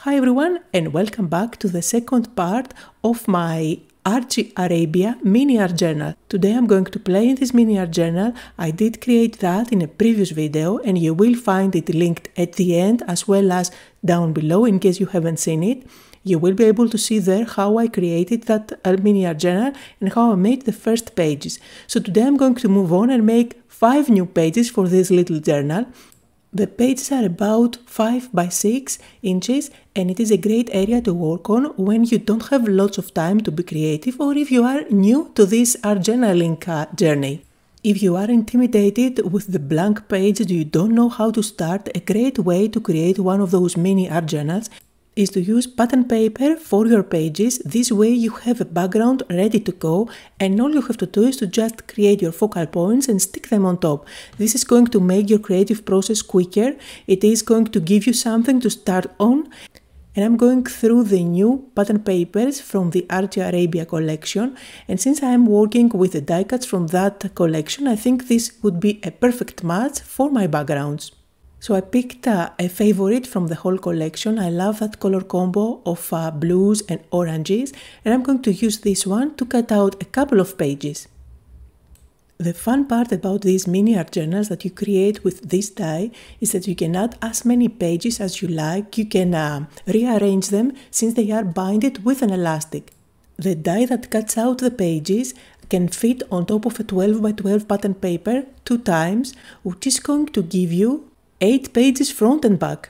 Hi everyone and welcome back to the second part of my Archie Arabia mini art journal. Today I'm going to play in this mini art journal. I did create that in a previous video and you will find it linked at the end as well as down below in case you haven't seen it. You will be able to see there how I created that mini art journal and how I made the first pages. So today I'm going to move on and make 5 new pages for this little journal. The pages are about 5 by 6 inches and it is a great area to work on when you don't have lots of time to be creative or if you are new to this art journaling journey. If you are intimidated with the blank page and you don't know how to start, a great way to create one of those mini art journals is to use pattern paper for your pages. This way you have a background ready to go and all you have to do is to just create your focal points and stick them on top. This is going to make your creative process quicker. It is going to give you something to start on. And I'm going through the new pattern papers from the Archie Arabia collection, and since I am working with the die cuts from that collection, I think this would be a perfect match for my backgrounds. So I picked a favorite from the whole collection. I love that color combo of blues and oranges, and I'm going to use this one to cut out a couple of pages. The fun part about these mini art journals that you create with this die is that you can add as many pages as you like. You can rearrange them since they are binded with an elastic. The die that cuts out the pages can fit on top of a 12 by 12 pattern paper 2 times, which is going to give you 8 pages front and back.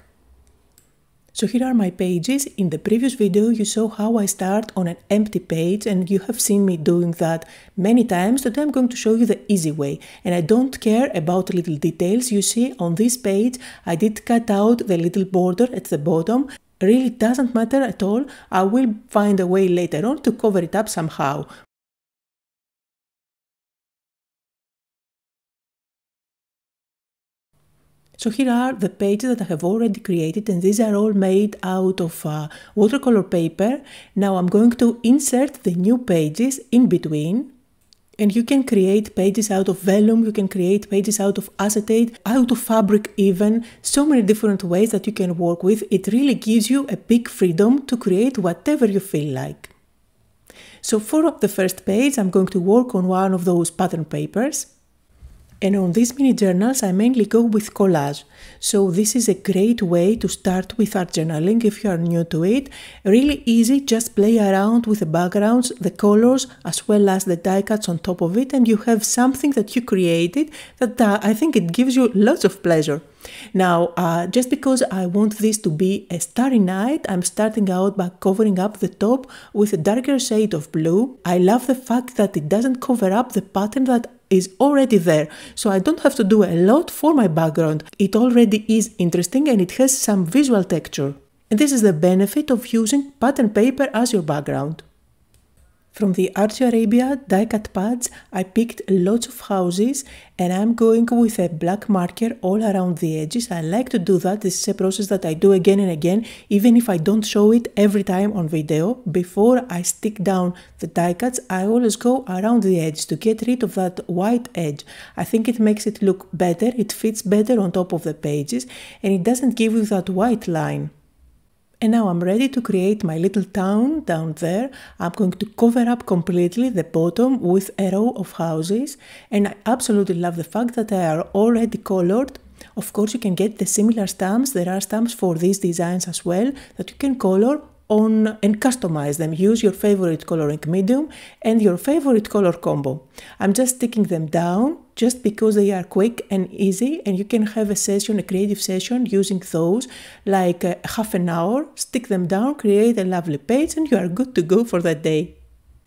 So here are my pages. In the previous video you saw how I start on an empty page and you have seen me doing that many times. Today I'm going to show you the easy way and I don't care about little details. You see on this page I did cut out the little border at the bottom. Really doesn't matter at all. I will find a way later on to cover it up somehow. So here are the pages that I have already created and these are all made out of watercolor paper. Now I'm going to insert the new pages in between. And you can create pages out of vellum, you can create pages out of acetate, out of fabric even. So many different ways that you can work with. It really gives you a big freedom to create whatever you feel like. So for the first page I'm going to work on one of those pattern papers. And on these mini journals I mainly go with collage. So this is a great way to start with art journaling if you are new to it. Really easy, just play around with the backgrounds, the colors as well as the die cuts on top of it and you have something that you created that I think it gives you lots of pleasure. Now, just because I want this to be a starry night, I'm starting out by covering up the top with a darker shade of blue. I love the fact that it doesn't cover up the pattern that is already there, so I don't have to do a lot for my background. It already is interesting and it has some visual texture. And this is the benefit of using pattern paper as your background. From the Archie Arabia die cut pads, I picked lots of houses and I'm going with a black marker all around the edges. I like to do that. This is a process that I do again and again, even if I don't show it every time on video. Before I stick down the die cuts, I always go around the edge to get rid of that white edge. I think it makes it look better, it fits better on top of the pages and it doesn't give you that white line. And now I'm ready to create my little town down there. I'm going to cover up completely the bottom with a row of houses. And I absolutely love the fact that they are already colored. Of course, you can get the similar stamps. There are stamps for these designs as well that you can color on and customize them. Use your favorite coloring medium and your favorite color combo. I'm just sticking them down just because they are quick and easy and you can have a session, a creative session using those like half an hour, stick them down, create a lovely page and you are good to go for that day.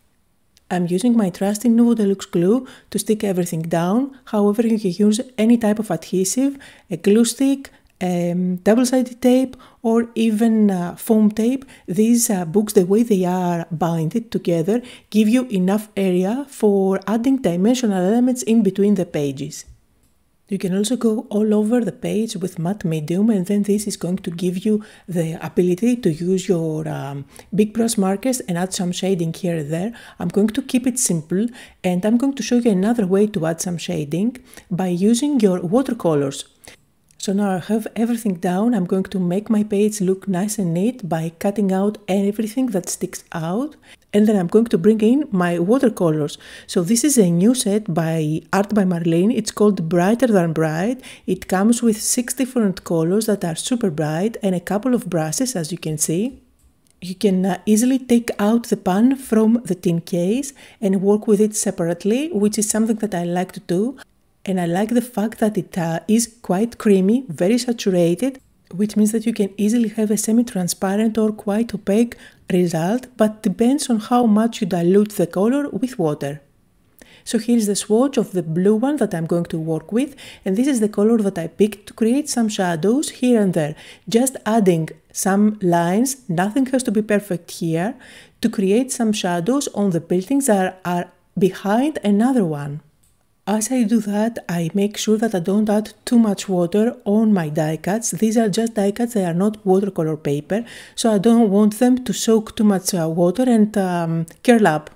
I'm using my trusty Nuvo Deluxe glue to stick everything down. However, you can use any type of adhesive, a glue stick, double-sided tape or even foam tape. These books, the way they are binded together, give you enough area for adding dimensional elements in between the pages. You can also go all over the page with matte medium and then this is going to give you the ability to use your big brush markers and add some shading here and there. I'm going to keep it simple and I'm going to show you another way to add some shading by using your watercolors. So now I have everything down. I'm going to make my page look nice and neat by cutting out everything that sticks out. And then I'm going to bring in my watercolors. So this is a new set by Art by Marlene. It's called Brighter Than Bright. It comes with 6 different colors that are super bright and a couple of brushes, as you can see. You can easily take out the pan from the tin case and work with it separately, which is something that I like to do. And I like the fact that it is quite creamy, very saturated, which means that you can easily have a semi-transparent or quite opaque result, but depends on how much you dilute the color with water. So here's the swatch of the blue one that I'm going to work with, and this is the color that I picked to create some shadows here and there. Just adding some lines, nothing has to be perfect here, to create some shadows on the buildings that are behind another one. As I do that, I make sure that I don't add too much water on my die cuts. These are just die cuts, they are not watercolor paper, so I don't want them to soak too much water and curl up.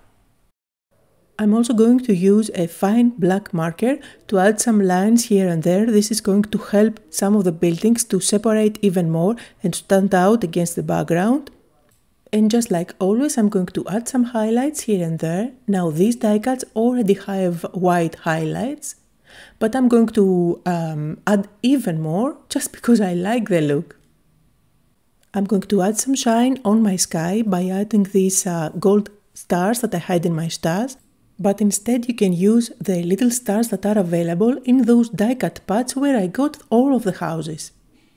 I'm also going to use a fine black marker to add some lines here and there. This is going to help some of the buildings to separate even more and stand out against the background. And just like always, I'm going to add some highlights here and there. Now these die cuts already have white highlights, but I'm going to add even more just because I like the look. I'm going to add some shine on my sky by adding these gold stars that I hide in my stars, but instead you can use the little stars that are available in those die cut pads where I got all of the houses.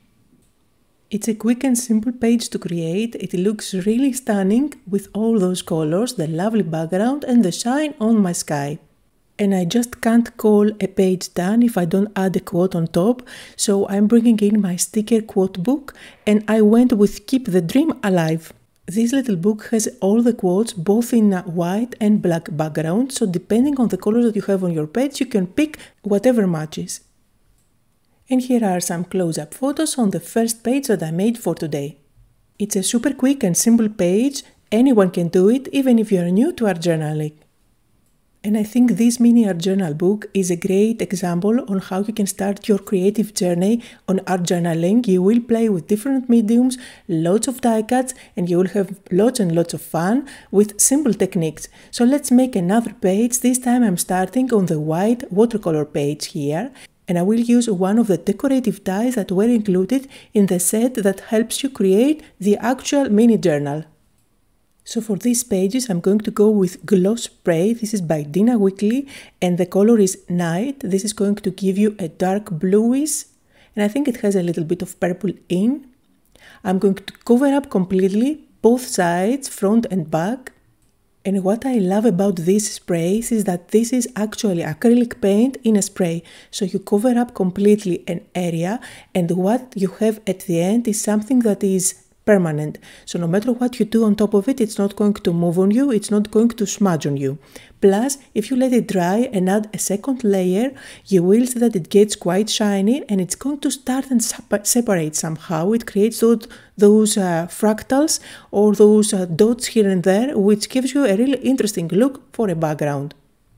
It's a quick and simple page to create. It looks really stunning with all those colors, the lovely background and the shine on my sky. And I just can't call a page done if I don't add a quote on top, so I'm bringing in my sticker quote book and I went with Keep the Dream Alive. This little book has all the quotes both in white and black background, so depending on the colors that you have on your page, you can pick whatever matches. And here are some close-up photos on the first page that I made for today. It's a super quick and simple page, anyone can do it, even if you're new to art journaling. And I think this mini art journal book is a great example on how you can start your creative journey on art journaling. You will play with different mediums, lots of die cuts, and you will have lots and lots of fun with simple techniques. So let's make another page. This time I'm starting on the white watercolor page here. And I will use one of the decorative dies that were included in the set that helps you create the actual mini journal. So for these pages I'm going to go with Gloss Spray. This is by Dina Wakley and the color is Night. This is going to give you a dark bluish and I think it has a little bit of purple in. I'm going to cover up completely both sides, front and back. And what I love about these sprays is that this is actually acrylic paint in a spray. So you cover up completely an area and what you have at the end is something that is permanent. So no matter what you do on top of it, it's not going to move on you, it's not going to smudge on you. Plus, if you let it dry and add a second layer, you will see that it gets quite shiny and it's going to start and separate somehow. It creates those fractals or those dots here and there, which gives you a really interesting look for a background.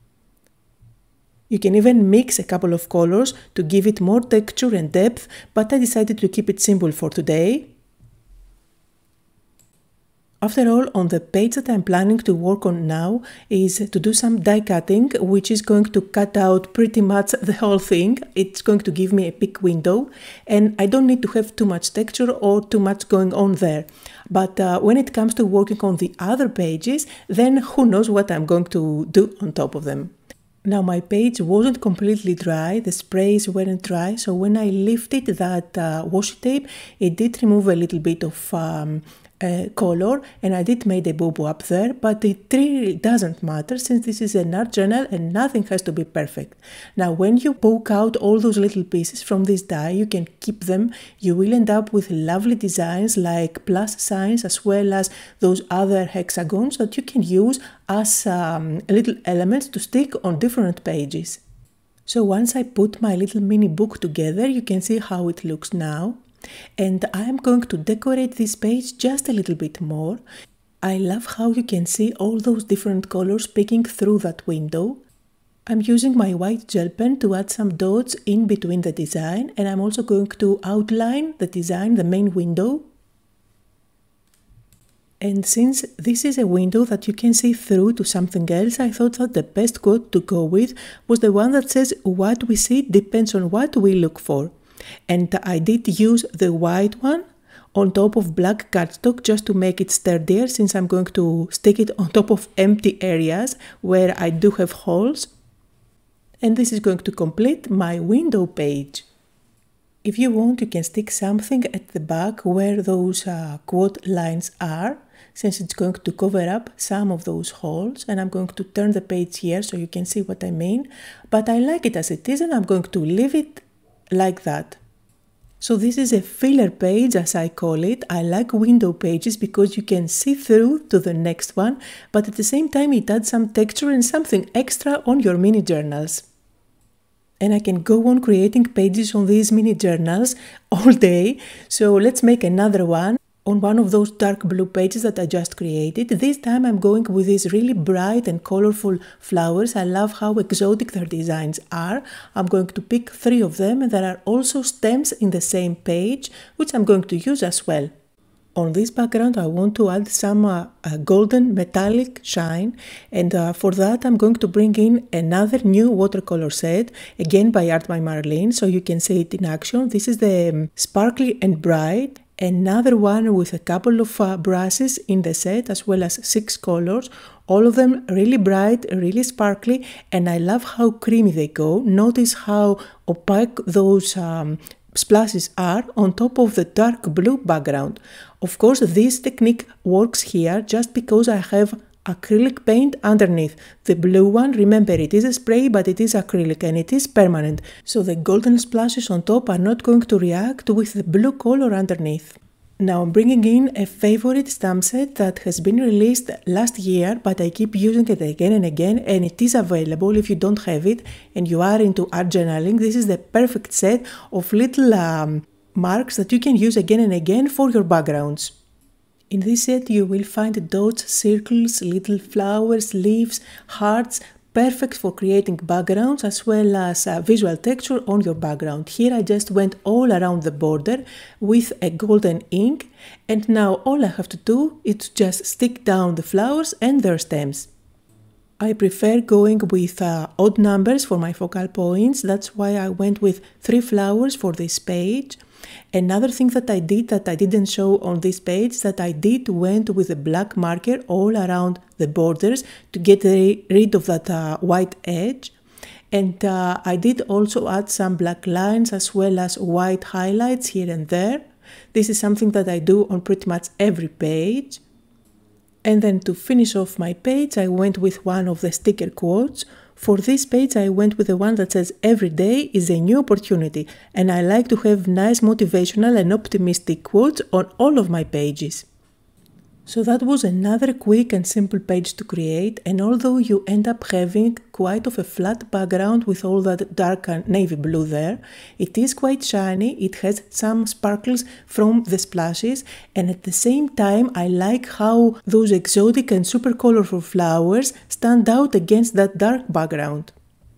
You can even mix a couple of colors to give it more texture and depth, but I decided to keep it simple for today. After all, on the page that I'm planning to work on now is to do some die cutting, which is going to cut out pretty much the whole thing. It's going to give me a big window and I don't need to have too much texture or too much going on there. But when it comes to working on the other pages, then who knows what I'm going to do on top of them. Now my page wasn't completely dry, the sprays weren't dry, so when I lifted that washi tape, it did remove a little bit of color and I did made a boo-boo up there, but it really doesn't matter since this is an art journal and nothing has to be perfect. Now when you poke out all those little pieces from this die, you can keep them. You will end up with lovely designs like plus signs as well as those other hexagons that you can use as little elements to stick on different pages. So once I put my little mini book together, you can see how it looks now. And I am going to decorate this page just a little bit more. I love how you can see all those different colors peeking through that window. I'm using my white gel pen to add some dots in between the design, and I'm also going to outline the design, the main window. And since this is a window that you can see through to something else, I thought that the best quote to go with was the one that says, "What we see depends on what we look for." And I did use the white one on top of black cardstock just to make it sturdier, since I'm going to stick it on top of empty areas where I do have holes. And this is going to complete my window page. If you want, you can stick something at the back where those quote lines are, since it's going to cover up some of those holes. And I'm going to turn the page here so you can see what I mean. But I like it as it is, and I'm going to leave it like that. So this is a filler page, as I call it. I like window pages because you can see through to the next one, but at the same time it adds some texture and something extra on your mini journals. And I can go on creating pages on these mini journals all day. So let's make another one on one of those dark blue pages that I just created. This time I'm going with these really bright and colorful flowers. I love how exotic their designs are. I'm going to pick 3 of them, and there are also stems in the same page, which I'm going to use as well. On this background I want to add some golden metallic shine, and for that I'm going to bring in another new watercolor set, again by Art by Marlene, so you can see it in action. This is the Sparkly and Bright, another one with a couple of brushes in the set, as well as 6 colors, all of them really bright, really sparkly, and I love how creamy they go. Notice how opaque those splashes are on top of the dark blue background. Of course, this technique works here just because I have acrylic paint underneath. The blue one, remember, it is a spray, but it is acrylic and it is permanent. So the golden splashes on top are not going to react with the blue color underneath. Now I'm bringing in a favorite stamp set that has been released last year, but I keep using it again and again, and it is available if you don't have it and you are into art journaling. This is the perfect set of little marks that you can use again and again for your backgrounds. In this set you will find dots, circles, little flowers, leaves, hearts, perfect for creating backgrounds as well as visual texture on your background. Here I just went all around the border with a golden ink, and now all I have to do is to just stick down the flowers and their stems. I prefer going with odd numbers for my focal points. That's why I went with 3 flowers for this page. Another thing that I did that I didn't show on this page, that I went with a black marker all around the borders to get rid of that white edge. And I did also add some black lines as well as white highlights here and there. This is something that I do on pretty much every page. And then to finish off my page, I went with one of the sticker quotes. For this page I went with the one that says "Every day is a new opportunity", and I like to have nice motivational and optimistic quotes on all of my pages. So that was another quick and simple page to create, and although you end up having quite of a flat background with all that dark navy blue there, it is quite shiny, it has some sparkles from the splashes, and at the same time I like how those exotic and super colorful flowers stand out against that dark background.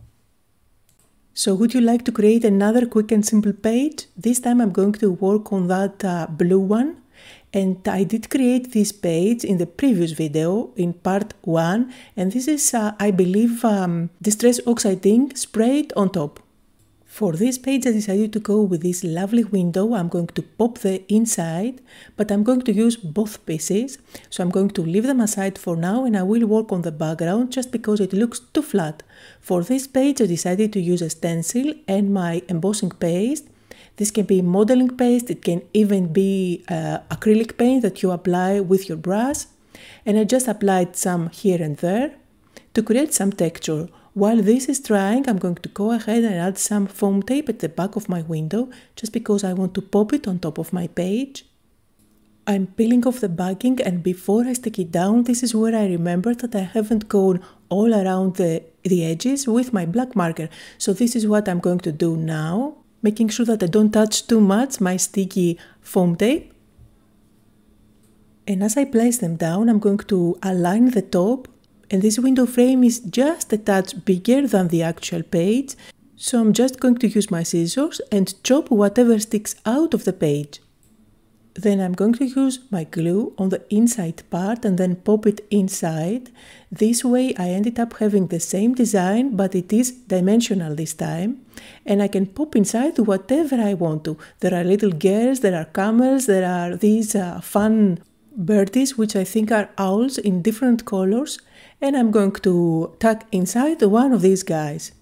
So would you like to create another quick and simple page? This time I'm going to work on that blue one. And I did create this page in the previous video in part 1, and this is I believe Distress Oxide ink sprayed on top. For this page I decided to go with this lovely window. I'm going to pop the inside, but I'm going to use both pieces, so I'm going to leave them aside for now and I will work on the background just because it looks too flat. For this page I decided to use a stencil and my embossing paste. This can be modeling paste, it can even be acrylic paint that you apply with your brush, and I just applied some here and there to create some texture. While this is drying, I'm going to go ahead and add some foam tape at the back of my window just because I want to pop it on top of my page. I'm peeling off the backing, and before I stick it down, this is where I remembered that I haven't gone all around the edges with my black marker. So this is what I'm going to do now, making sure that I don't touch too much my sticky foam tape. And as I place them down, I'm going to align the top And this window frame is just a touch bigger than the actual page, so I'm just going to use my scissors and chop whatever sticks out of the page. Then I'm going to use my glue on the inside part and then pop it inside. This way I ended up having the same design, but it is dimensional this time. And I can pop inside whatever I want to. There are little girls, there are camels, there are these fun birdies, which I think are owls in different colors. And I'm going to tuck inside one of these guys.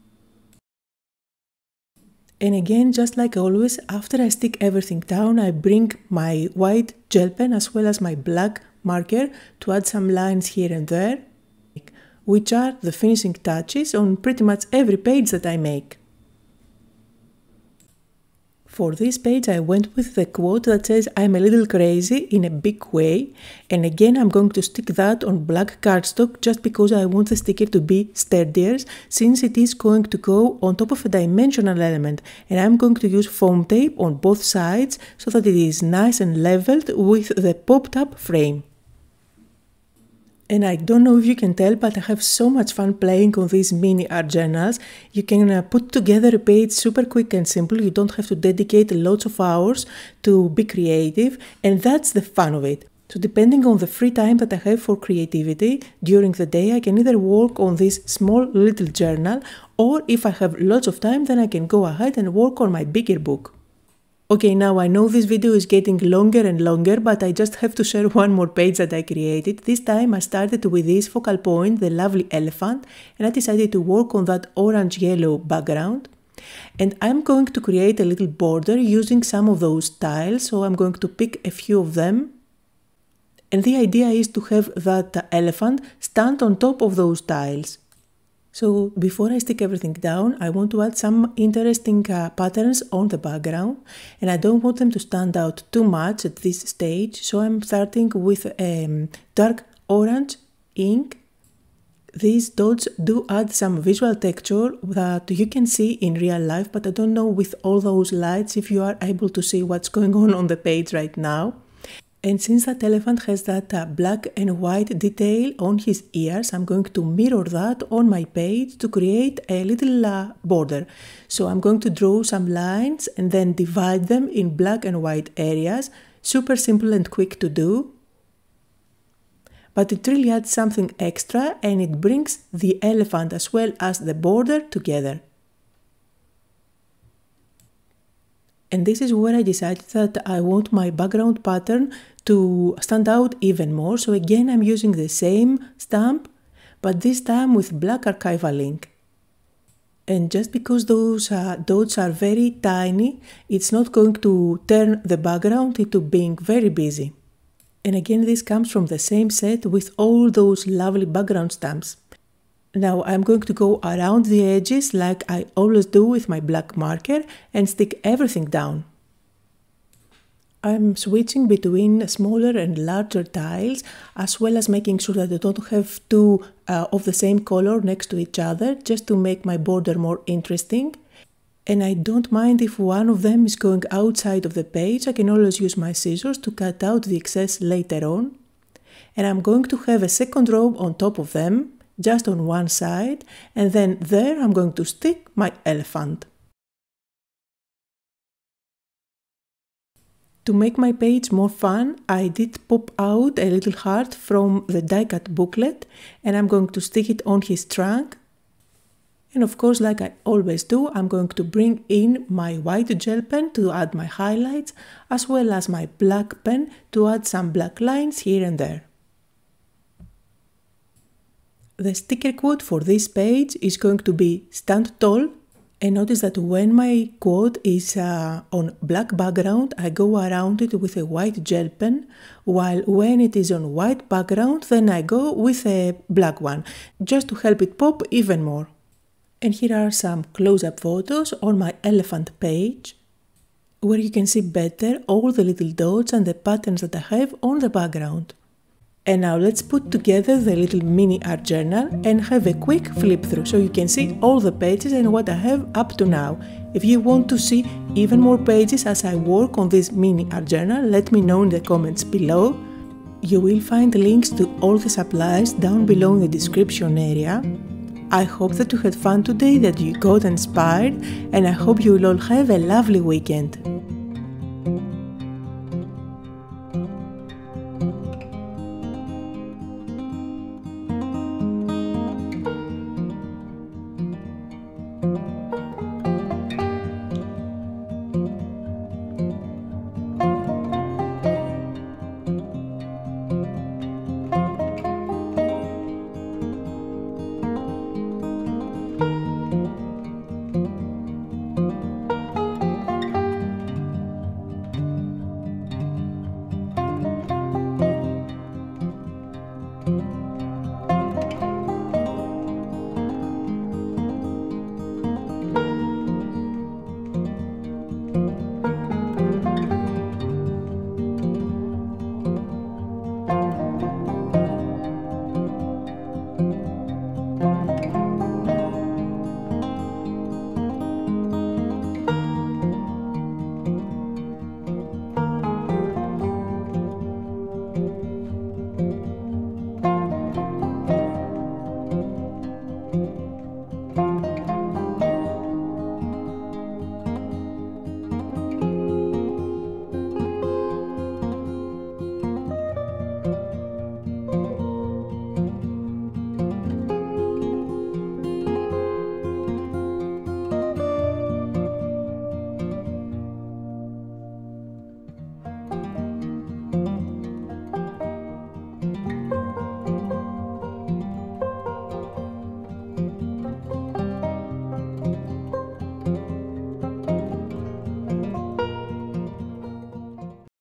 And again, just like always, after I stick everything down, I bring my white gel pen as well as my black marker to add some lines here and there, which are the finishing touches on pretty much every page that I make. For this page I went with the quote that says "I'm a little crazy" in a big way, and again I'm going to stick that on black cardstock just because I want the sticker to be sturdier, since it is going to go on top of a dimensional element, and I'm going to use foam tape on both sides so that it is nice and leveled with the popped up frame. And I don't know if you can tell, but I have so much fun playing on these mini art journals. You can put together a page super quick and simple. You don't have to dedicate lots of hours to be creative, and that's the fun of it. So depending on the free time that I have for creativity during the day, I can either work on this small little journal, or if I have lots of time, then I can go ahead and work on my bigger book. Okay, now I know this video is getting longer and longer, but I just have to share one more page that I created. This time I started with this focal point, the lovely elephant, and I decided to work on that orange-yellow background. And I'm going to create a little border using some of those tiles, so I'm going to pick a few of them. And the idea is to have that elephant stand on top of those tiles. So before I stick everything down, I want to add some interesting patterns on the background, and I don't want them to stand out too much at this stage, so I'm starting with dark orange ink. These dots do add some visual texture that you can see in real life, but I don't know with all those lights if you are able to see what's going on the page right now. And since that elephant has that black and white detail on his ears, I'm going to mirror that on my page to create a little border. So I'm going to draw some lines and then divide them in black and white areas. Super simple and quick to do. But it really adds something extra, and it brings the elephant as well as the border together. And this is where I decided that I want my background pattern to stand out even more. So again, I'm using the same stamp, but this time with black archival ink. And just because those dots are very tiny, it's not going to turn the background into being very busy. And again, this comes from the same set with all those lovely background stamps. Now I'm going to go around the edges like I always do with my black marker and stick everything down. I'm switching between smaller and larger tiles, as well as making sure that I don't have two of the same color next to each other, just to make my border more interesting. And I don't mind if one of them is going outside of the page. I can always use my scissors to cut out the excess later on. And I'm going to have a second row on top of them, just on one side, and then there I'm going to stick my elephant. To make my page more fun, I did pop out a little heart from the die cut booklet, and I'm going to stick it on his trunk. And of course, like I always do, I'm going to bring in my white gel pen to add my highlights, as well as my black pen to add some black lines here and there. The sticker quote for this page is going to be "Stand tall," and notice that when my quote is on black background, I go around it with a white gel pen, while when it is on white background, then I go with a black one, just to help it pop even more. And here are some close-up photos on my elephant page, where you can see better all the little dots and the patterns that I have on the background. And now let's put together the little mini art journal and have a quick flip through so you can see all the pages and what I have up to now. If you want to see even more pages as I work on this mini art journal, let me know in the comments below. You will find links to all the supplies down below in the description area. I hope that you had fun today, that you got inspired, and I hope you will all have a lovely weekend.